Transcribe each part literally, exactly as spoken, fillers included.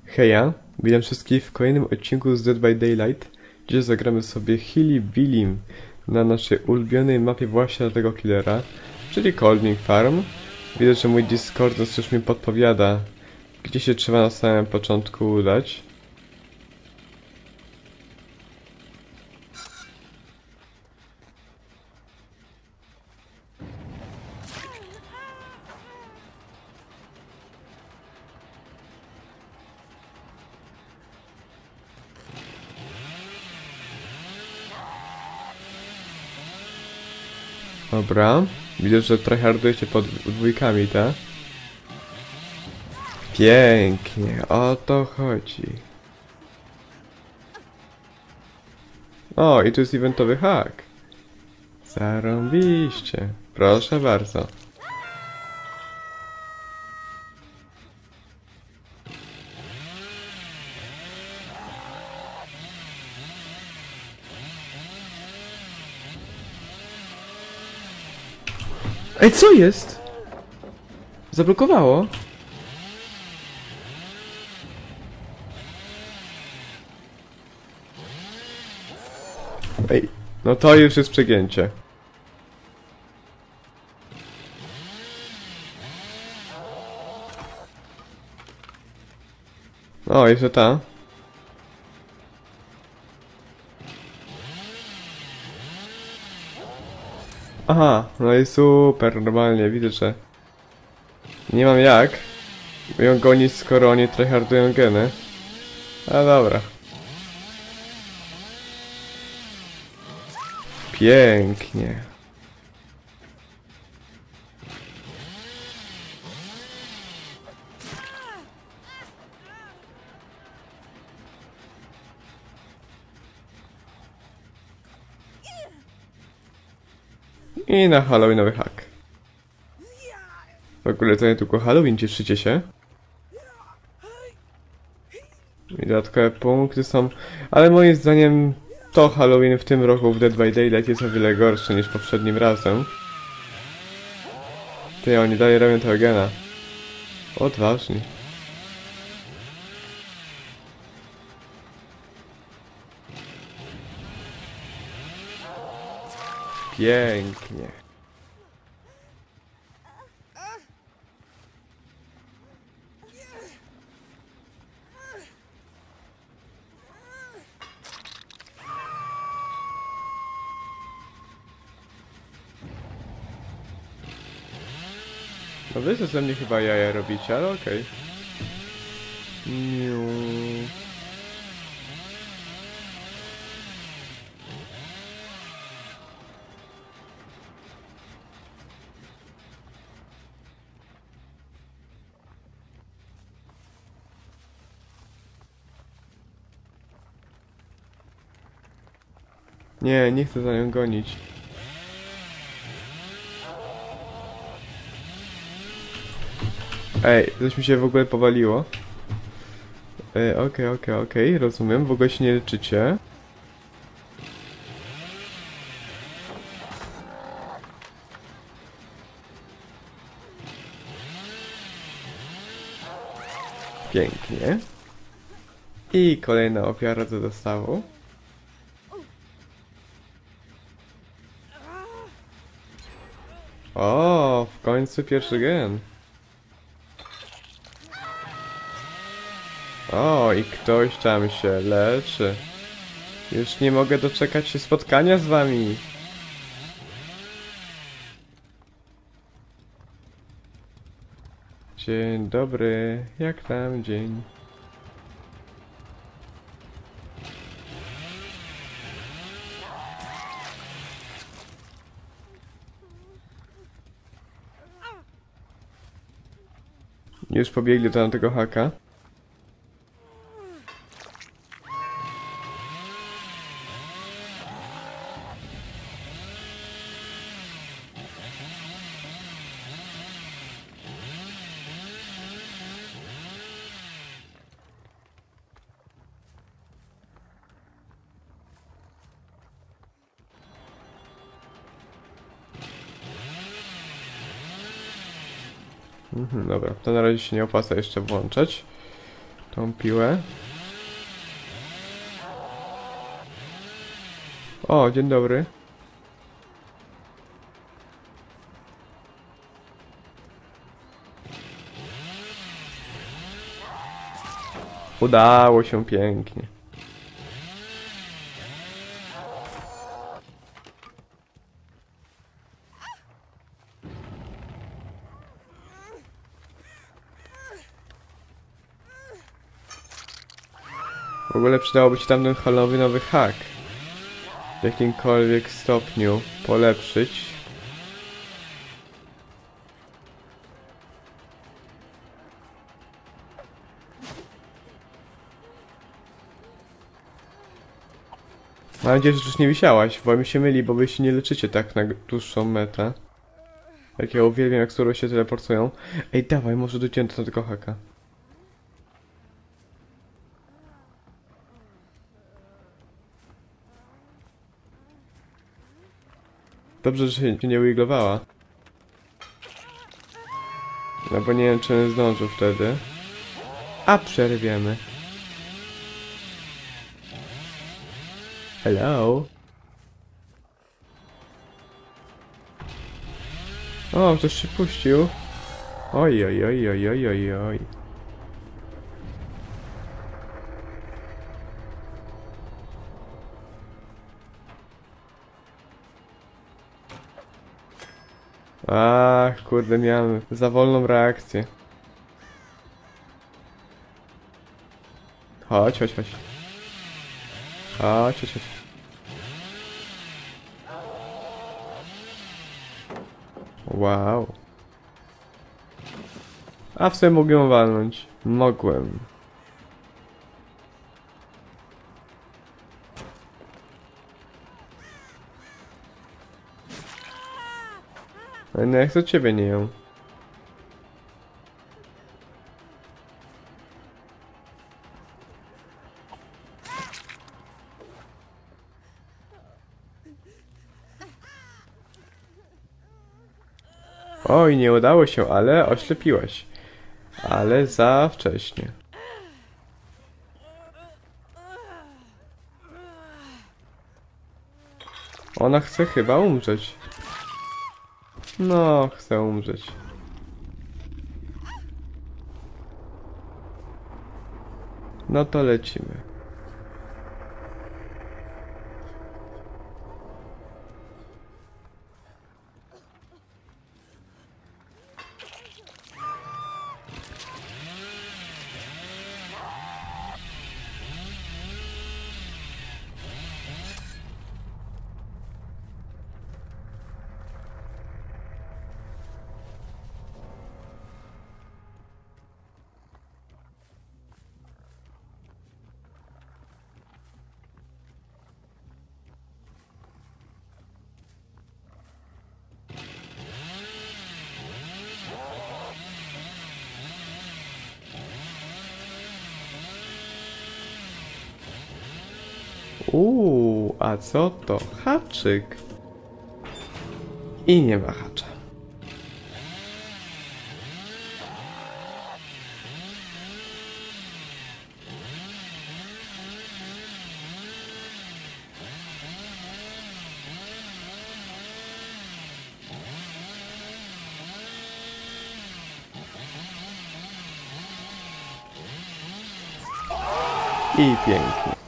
Heja, witam wszystkich w kolejnym odcinku z Dead by Daylight. Dzisiaj zagramy sobie Hilly Billim na naszej ulubionej mapie właśnie tego killera, czyli Colding Farm. Widać, że mój Discord już mi podpowiada, gdzie się trzeba na samym początku udać. Dobra, widzę, że tryhardujecie pod dwójkami, tak? Pięknie, o to chodzi. O, i tu jest eventowy hack. Zarąbiście. Proszę bardzo. Ej, co jest? Zablokowało? Ej, no to już jest przegięcie. O, jeszcze ta. Aha, no i super, normalnie, widzę, że nie mam jak ją gonić, skoro oni tryhardują geny. A dobra. Pięknie. I na halloweenowy hack. W ogóle to nie tylko Halloween, cieszycie się? I dodatkowe punkty są... Ale moim zdaniem to Halloween w tym roku w Dead by Daylight jest o wiele gorsze niż poprzednim razem. Ty, oni dalej robią tego gena. Odważni. Pięknie. No wy ze mnie chyba jaja robicie, ale okej. Okay. Nie, nie chcę za nią gonić. Ej, coś mi się w ogóle powaliło. Ej, okej, okej, okej, rozumiem, w ogóle się nie leczycie. Pięknie. I kolejna ofiara do dostawu. O, w końcu pierwszy gen. O, i ktoś tam się leczy. Już nie mogę doczekać się spotkania z wami. Dzień dobry, jak tam dzień? Już pobiegli do tamtego haka. Mhm, dobra, to na razie się nie opłaca jeszcze włączać. tą piłę. O, dzień dobry. Udało się pięknie. W ogóle przydałoby się tam ten halloweenowy hak w jakimkolwiek stopniu polepszyć. Mam nadzieję, że już nie wisiałaś, bo mi się myli, bo wy się nie leczycie tak na dłuższą metę. Jak ja uwielbiam, jak skoro się teleportują. Ej, dawaj, może dojdziemy do tego haka. Dobrze, że się nie wiglowała. No bo nie wiem, czy zdążył wtedy. A przerwiemy. Hello? O, ktoś się puścił. Oj, oj, oj, oj, oj, oj, oj. Ach, kurde, miałem za wolną reakcję. Chodź, chodź, chodź. Chodź, chodź, chodź. Wow. A w sumie mogłem walnąć. Mogłem. No jak to ciebie nie ją. Oj, nie udało się, ale oślepiłaś. Ale za wcześnie. Ona chce chyba umrzeć. No, chce umrzeć. No to lecimy. Uuu, a co to? Haczyk. I nie ma hacza. I pięknie.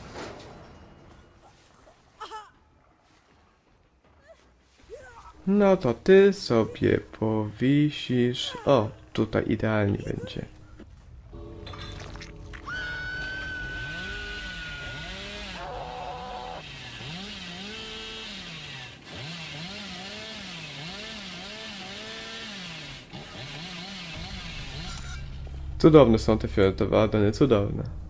No to ty sobie powisisz. O, tutaj idealnie będzie. Cudowne są te fioletowe Adony, cudowne.